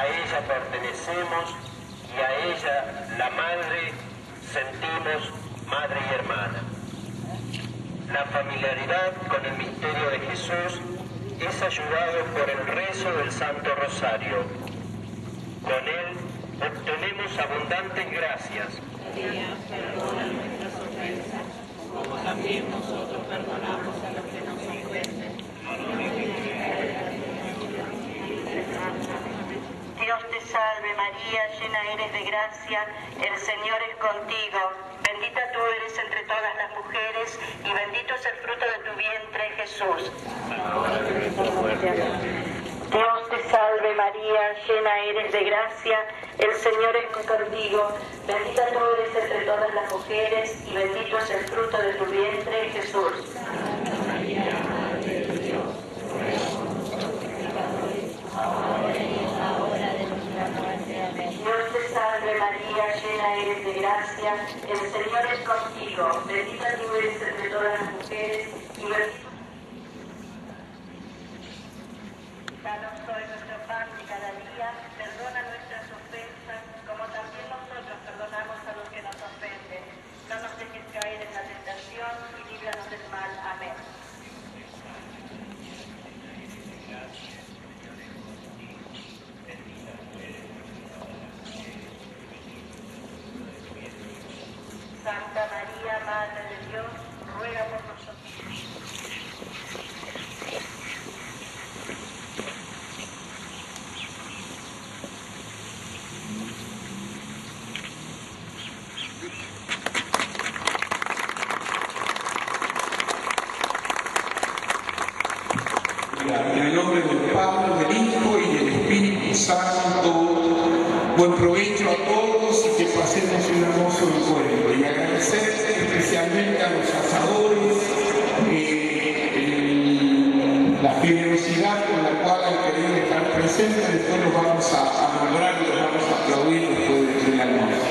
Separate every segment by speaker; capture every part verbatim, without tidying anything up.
Speaker 1: a ella pertenecemos y a ella, la madre, sentimos madre y hermana. La familiaridad con el misterio de Jesús es ayudado por el rezo del Santo Rosario. Con él obtenemos abundantes gracias.
Speaker 2: María, perdona nuestras ofensas, como también nosotros perdonamos a los que nos ofenden.
Speaker 3: Dios te salve María, llena eres de gracia, el Señor es contigo. Bendita tú eres entre todas las mujeres y bendito es el fruto de tu vientre, Jesús. Dios te salve María, llena eres de gracia, el Señor es contigo. Bendita tú eres entre todas las mujeres y bendito es el fruto de tu vientre, Jesús.
Speaker 2: María, Madre de Dios, ruega por nosotros pecadores, ahora y en la hora de nuestra muerte. Amén.
Speaker 3: Dios te salve María, llena eres de gracia, el Señor es contigo. Bendita tú eres entre todas las mujeres y bendito. Danos hoy nuestro pan de cada día, perdona nuestras ofensas, como también nosotros perdonamos a los que nos ofenden. No nos dejes caer en la tentación y líbranos del mal. Amén. Santa María, Madre de Dios, ruega por nosotros.
Speaker 4: En el nombre del Padre, del Hijo y del Espíritu Santo, buen provecho a todos y que pasemos un hermoso encuentro. Y agradecer especialmente a los asadores eh, el, la generosidad con la cual han querido estar presentes. Después los vamos a, a nombrar y los vamos a aplaudir después del almuerzo.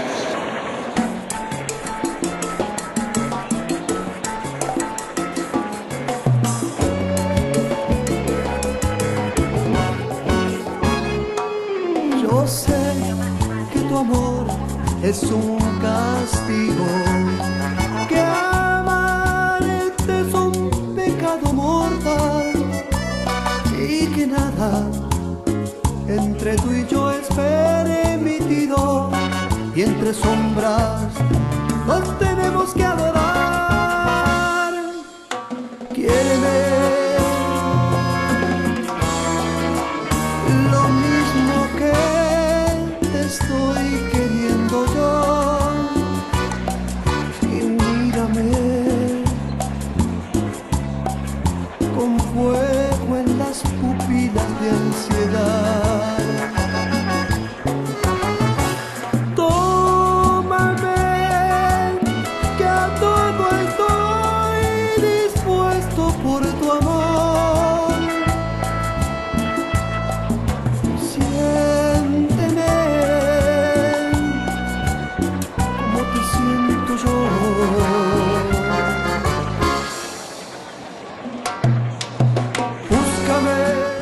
Speaker 5: Yo sé que tu amor es un castigo, que amarte es un pecado mortal y que nada entre tú y yo es permitido y entre sombras nos tenemos que adorar. Quiéreme lo mismo que te estoy queriendo yo, y mírame con fuego en las pupilas de ansiedad. Tómame, que a todo estoy dispuesto por tu amor. Siénteme como te siento yo. Búscame.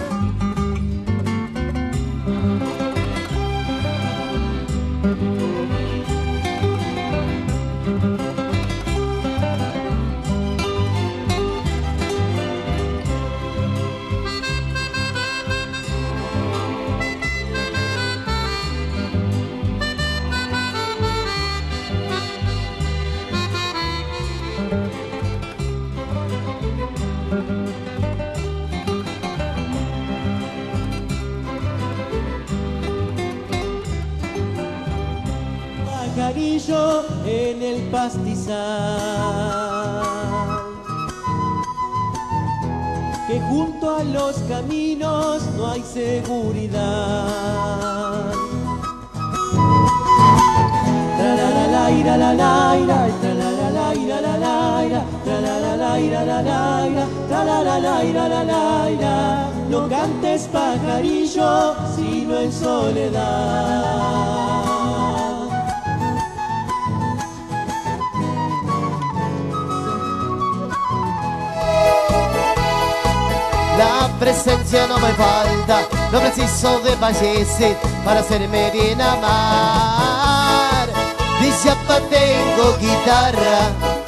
Speaker 6: Pajarillo en el pastizal, que junto a los caminos no hay seguridad. Tra-la-la-la-ira, la-la-ira, tra-la-la-la-ira, la-la-ira, tra-la-la-la-ira, la-la-ira, tra-la-la-la-ira, la-la-ira. No cantes, pajarillo, sino en soledad.
Speaker 5: La
Speaker 6: presencia no me falta, no preciso de valleces para hacerme bien amar. De chapa tengo guitarra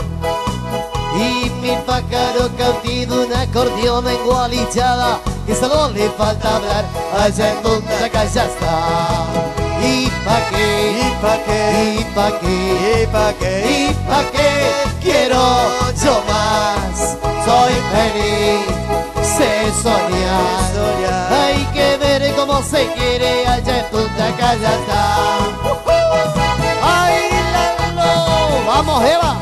Speaker 6: y mi pájaro cautivo, un acordeón engualichada, que solo le falta hablar, allá en Punta Cana ya está. ¿Y pa' qué? ¿Y pa' qué? ¿Y pa' qué? ¿Y pa' qué? ¿Y pa' qué? Quiero yo más, soy feliz, sé soñar. Hay que ver cómo se quiere, allá en Punta Cana ya está. ¡Ay, Lalo! ¡Vamos, Eva!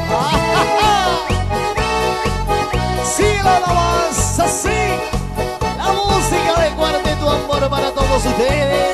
Speaker 6: Síguela nomás, así. La música de Cuarteto Amor para todos ustedes.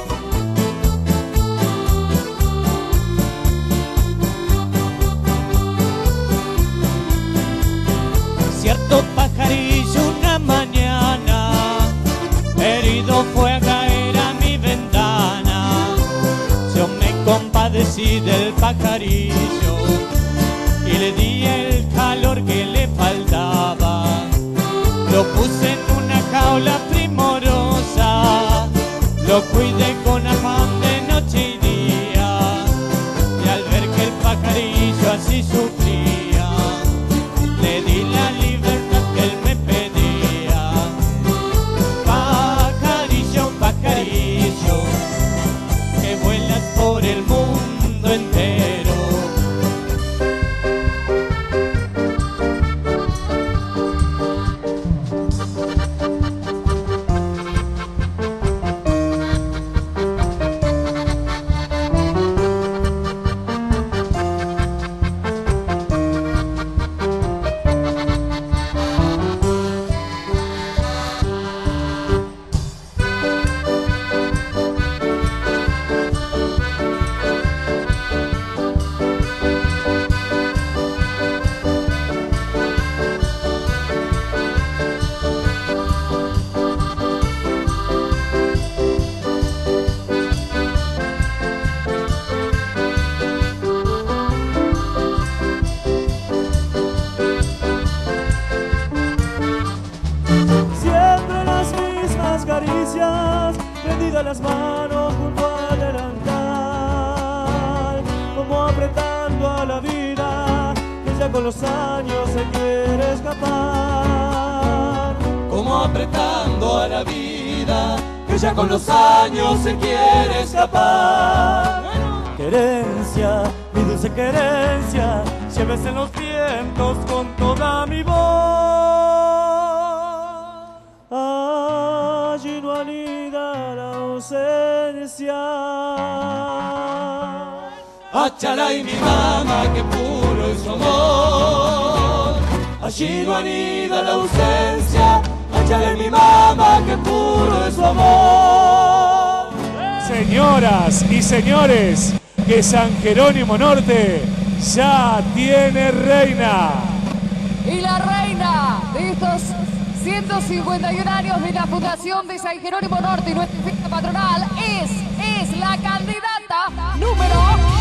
Speaker 7: Cierto pajarillo una mañana, herido fue a caer a mi ventana. Yo me compadecí del pajarillo y le di el calor que le faltaba. Lo puse en una jaula primorosa, lo cuidé con afán de noche y día. Y al ver que el pajarillo así sufría, le di la libertad que él me pedía. Pajarillo, pajarillo, que vuelas por el mundo entero.
Speaker 8: Prendidas las manos junto al delantal, como apretando a la vida que ya con los años se quiere escapar.
Speaker 7: Como apretando a la vida que ya con los años se quiere escapar.
Speaker 8: Querencia, mi dulce querencia, llévese en los vientos con toda mi voz. Allí no anida la ausencia.
Speaker 7: Achala y mi mamá, que puro es su amor. Allí no anida la ausencia. Achala y mi mamá, que puro es su amor.
Speaker 8: Señoras y señores, que San Jerónimo Norte ya tiene reina.
Speaker 9: Y la reina de estos ciento cincuenta y un años de la fundación de San Jerónimo Norte y nuestra fiesta patronal es, es la candidata número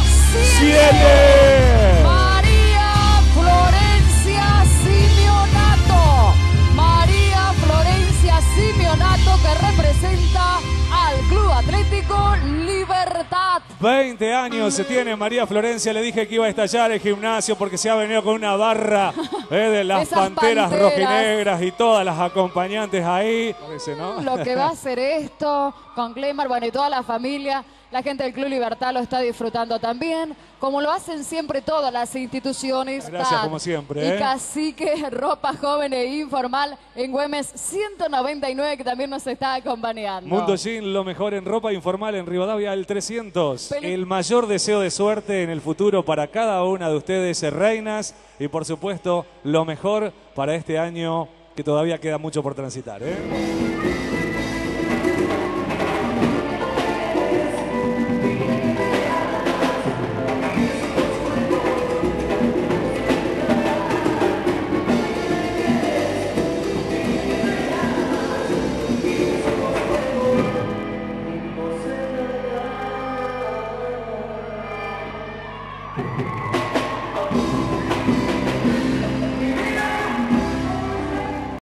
Speaker 9: siete. María Florencia Simeonato. María Florencia Simeonato, que representa al Club Atlético Libertad.
Speaker 8: veinte años se tiene María Florencia. Le dije que iba a estallar el gimnasio porque se ha venido con una barra eh, de las panteras, panteras rojinegras y todas las acompañantes ahí. Parece, ¿no?
Speaker 9: Lo que va a hacer esto con Cleymar, bueno, y toda la familia. La gente del Club Libertad lo está disfrutando también, como lo hacen siempre todas las instituciones.
Speaker 8: Gracias, como siempre. ¿eh?
Speaker 9: Y Cacique, ropa joven e informal en Güemes ciento noventa y nueve, que también nos está acompañando.
Speaker 8: Mundo Jean, lo mejor en ropa informal en Rivadavia, el trescientos. Peli el mayor deseo de suerte en el futuro para cada una de ustedes, reinas. Y por supuesto, lo mejor para este año que todavía queda mucho por transitar, ¿eh?